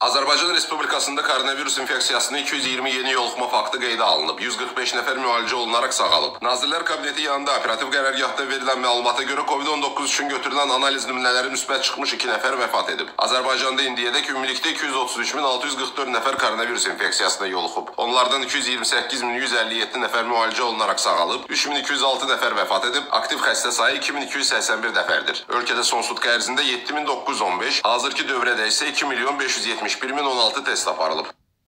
Azərbaycan Respublikasında koronavirus infeksiyasının 220 yeni yoluxma faktı qeydə alınıb. 145 nəfər müalicə olunaraq sağalıb. Nazirlər Kabineti yanında operativ qərargahda verilən məlumata görə COVID-19 üçün götürülən analiz nümunələri müsbət çıxmış 2 nəfər vəfat edib. Azərbaycanda indiyədək ümumilikdə 233.644 nəfər koronavirus infeksiyasına yoluxub. Onlardan 228.157 nəfər müalicə olunaraq sağalıb, 3.206 nəfər vəfat edib, aktiv xəstə sayı 2.281 nəfərdir. Ölkədə son sutka ərzində 7.915, hazırki dövrədə isə 2.571.016 test aparılıb.